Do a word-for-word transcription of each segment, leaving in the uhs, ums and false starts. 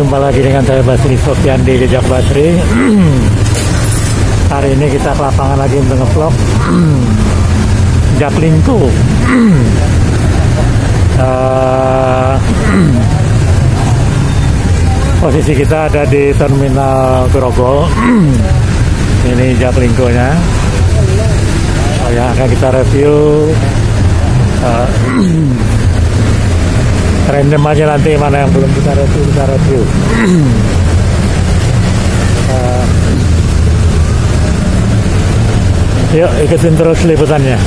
jumpa lagi dengan saya Basri Sofyan di Jejak Basri. Hari ini kita ke lapangan lagi untuk nge-vlog Jaklingko. uh, Posisi kita ada di Terminal Grogol. Ini Jaklingko-nya. Oh ya, akan kita review. Uh, random aja nanti mana yang belum kita review, kita review. uh, Yuk ikutin terus liputannya.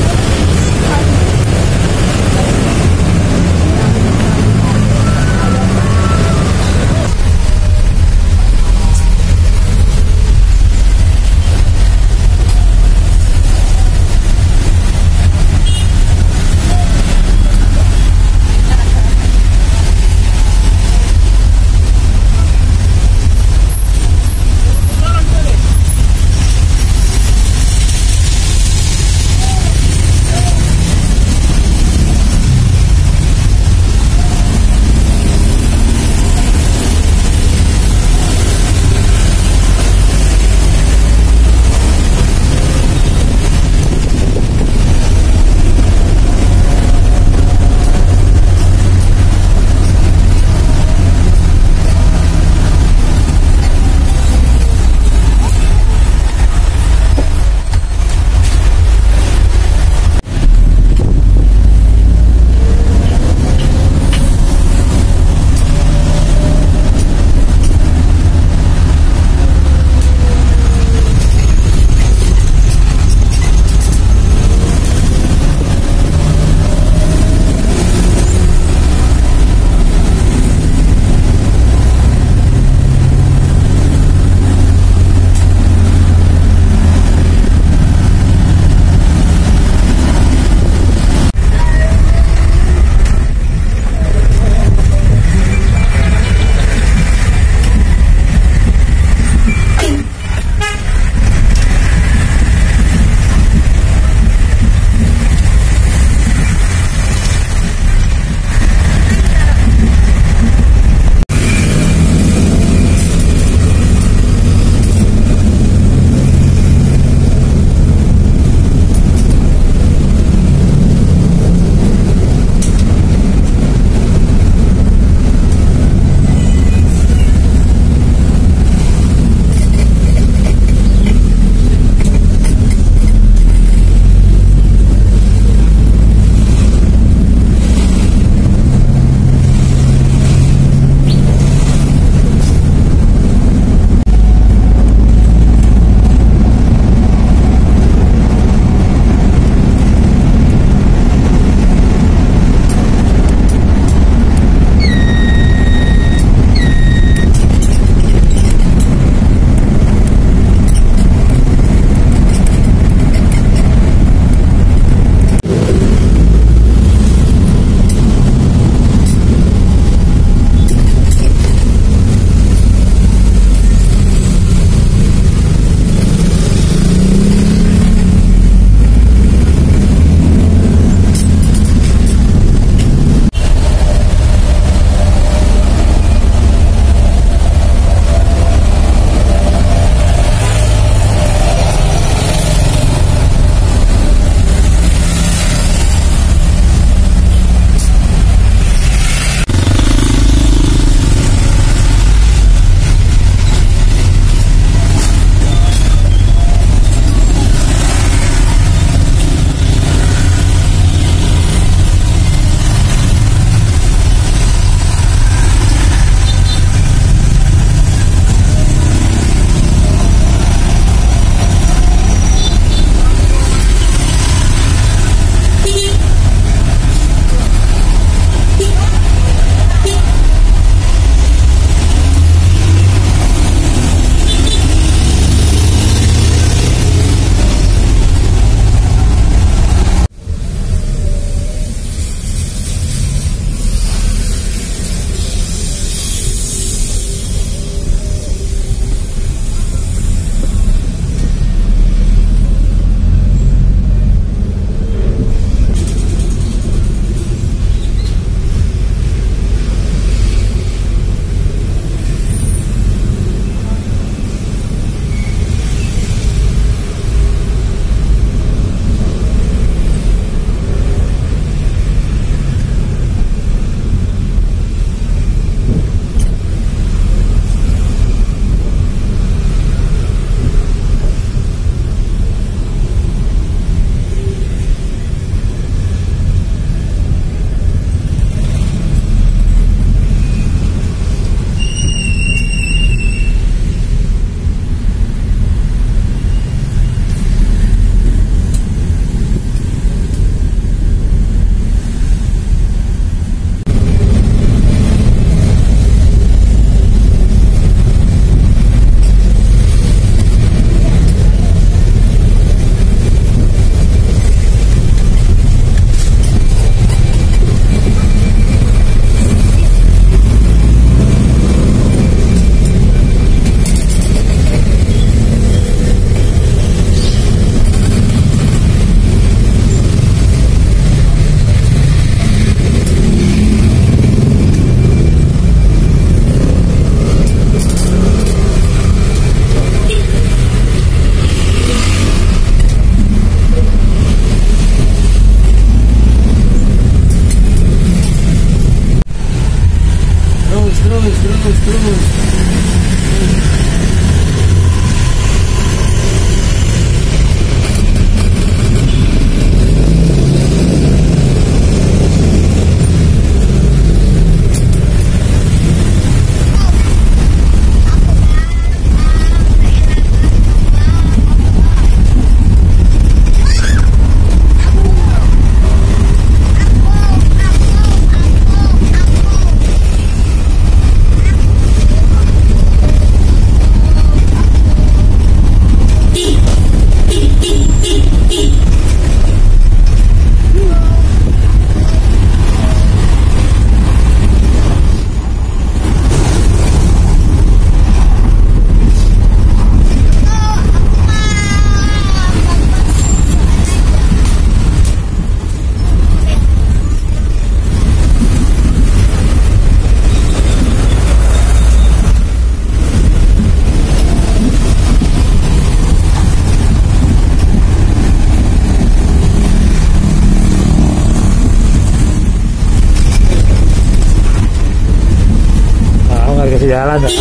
Jalan ya.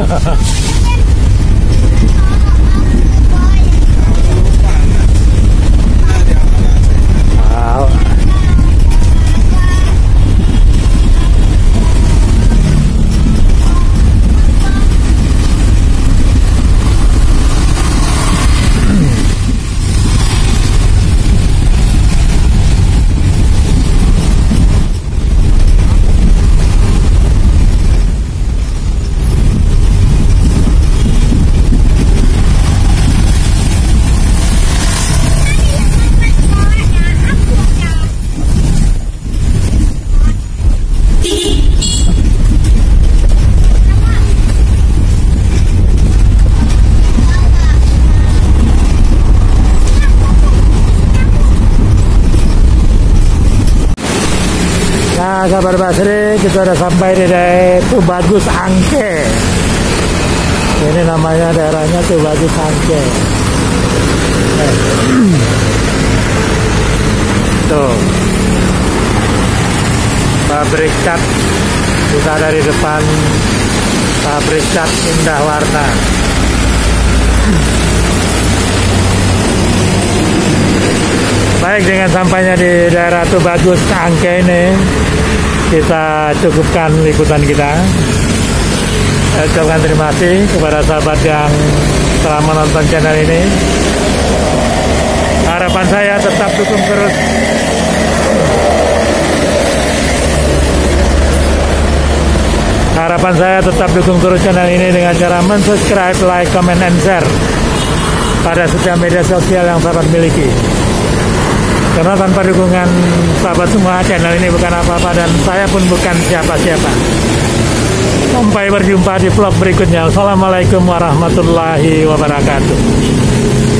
Wow. Nah, kabar Basri, kita udah sampai di daerah Tubagus Angke. Ini namanya daerahnya Tubagus Angke. Eh. Tuh, pabrik cat. Kita dari depan pabrik cat Indah Warna. Baik, dengan sampainya di daerah Tubagus Angke ini, kita cukupkan liputan kita. Saya ucapkan terima kasih kepada sahabat yang telah menonton channel ini. Harapan saya tetap dukung terus Harapan saya tetap dukung terus channel ini dengan cara mensubscribe, like, comment, and share pada setiap media sosial yang sahabat miliki. Karena tanpa dukungan sahabat semua, channel ini bukan apa-apa dan saya pun bukan siapa-siapa. Sampai berjumpa di vlog berikutnya. Assalamualaikum warahmatullahi wabarakatuh.